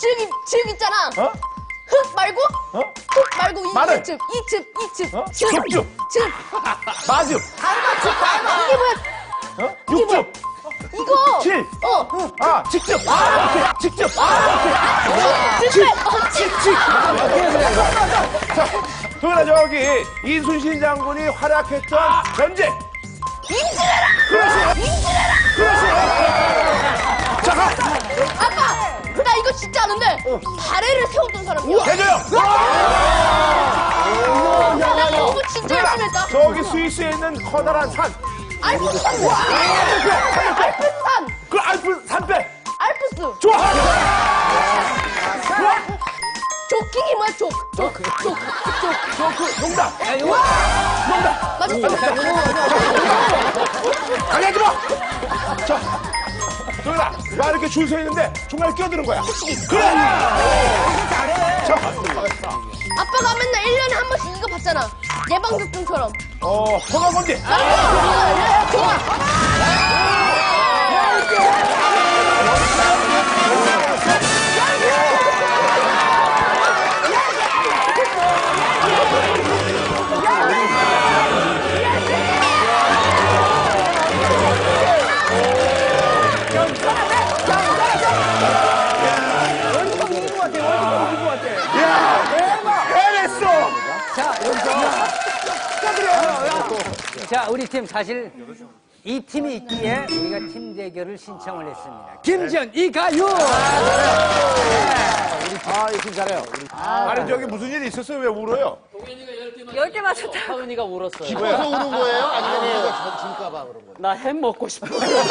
즉 있잖아. 어? 흙 말고? 어? 흙 말고 마늘. 이즉. 어? 즉. 줍줍. 즉. 마즙. 이게 뭐야? 어? 육즙. 이거. 칠. 아, 직접. 직접. 자, 동현아, 저기 이순신 장군이 활약했던 전쟁. 인질해라! 그렇지. 그렇지. 자, 가. 아빠! 나 이거 진짜 아는데 발해를 세웠던 사람이야. 대조영. 나 공부 진짜 열심히 했다. 저기 스위스에 있는 커다란 산. 알프스산. 알프스산. 그 알프 산배. 알프스. 좋아. 좋아. 조킹이 뭐야? 족. 농담. 맞았어. 강하지 마. 자, 동현아, 나 이렇게 줄 서 있는데 중간에 끼어드는 거야. 그래. 자, 아빠가 맨날 1년에 한 번씩 이거 봤잖아. 예방접종처럼. 건강검진. 좋아. 해냈어. 자, 우리 팀 사실 이 팀이 있기에 우리가 팀 대결을 신청을 했습니다. 김지현, 이가유! 이 팀 잘해요. 아니, 저기 무슨 일이 있었어요? 왜 울어요? 10개 맞췄다. 하은이가 울었어요. 그래서 우는 거예요? 아니면 우리가 질까봐 그런 거예요? 나 햄 먹고 싶어.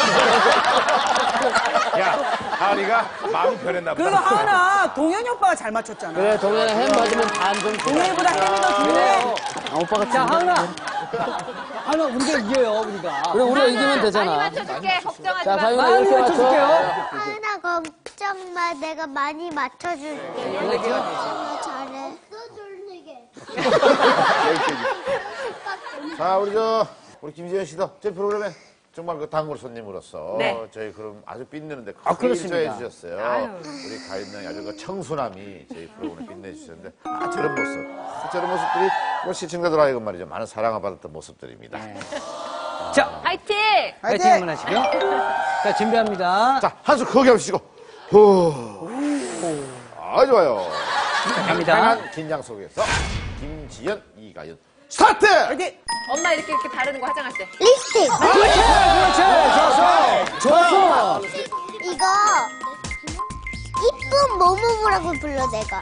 야, 하은이가 마음이 변했나 보다. 그래도 하은아, 동현이 오빠가 잘 맞췄잖아. 그래, 동현아 햄 맞으면 반좀 줘. 동현이보다 햄이 더 좋네. 오빠가 자, 하은아, 우리가 이겨요, 우리가. 그래, 우리가 이기면 되잖아. 맞춰줄게. 걱정하지 자, 마. 가윤아 많이 이렇게 맞춰. 맞춰줄게요. 하은아 걱정 마. 내가 많이 맞춰줄게. 너 잘해. 자, 우리 김지현 씨도 저희 프로그램에 정말 그 단골 손님으로서 저희 그럼 아주 빛내는데 크게 그렇습니다. 일조해 주셨어요. 우리 가인양이 아주 그 청순함이 저희 프로그램에 빛내주셨는데 저런 모습들이 우리 시청자들 하여금 말이죠. 많은 사랑을 받았던 모습들입니다. 자, 화이팅! 파이팅 한번 하시고요. 자, 준비합니다. 자, 한 수 크게 하시고 후. 좋아요. 갑니다. 강한 긴장 속에서 김지현, 이가연 스타트! 엄마 이렇게 바르는 거 화장할 때. 립스틱. 좋았어. 이거 이쁜 모모모라고 불러 내가.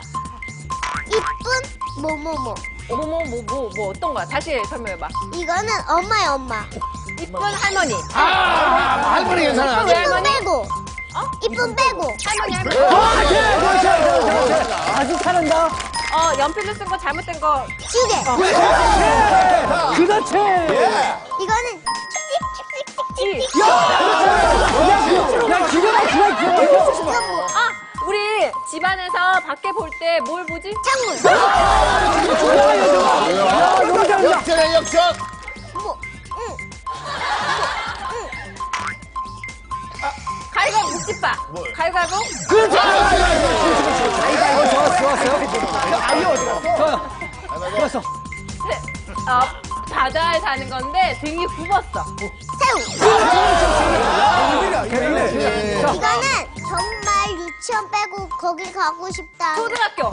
이쁜 모모모. 뭐 어떤 거야? 다시 설명해봐. 이거는 엄마의 엄마. 이쁜 할머니. 할머니 괜찮아요. 이쁜 빼고. 이쁜 빼고. 할머니. 아주 잘한다. 연필로 쓴 거 잘못된 거. 지우개. 그렇지. 이거는 찌. 야, 기가 막히다. 이건 뭐? 우리 집안에서 밖에 볼 때 뭘 보지? 창문. 너무 잘한다. 역전에 역전! 뭐? 가위바위보 묵집바. 가위바위보. 좋았어. 바다에 사는 건데 등이 굽었어. 새우. 이거는 정말 유치원 빼고 거기 가고 싶다. 초등학교.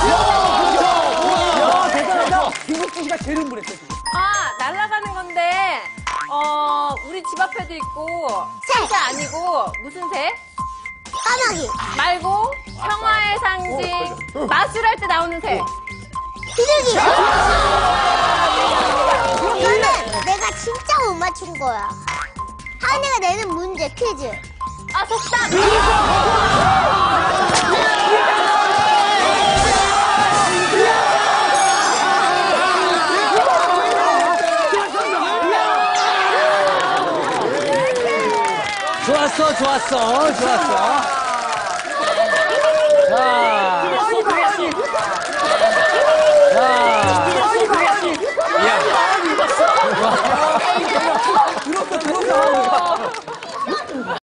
야, 대단하다. 김국진 씨가 제일 흥분했어, 지금. 날아가는 건데 우리 집 앞에도 있고 새. 새 아니고 무슨 새? 까마귀. 말고 평화의 상징 마술할 때 나오는 새. 비둘기. 이거는 내가 진짜 못 맞춘 거야. 하은이가 내는 문제 퀴즈. 속담. 좋았어.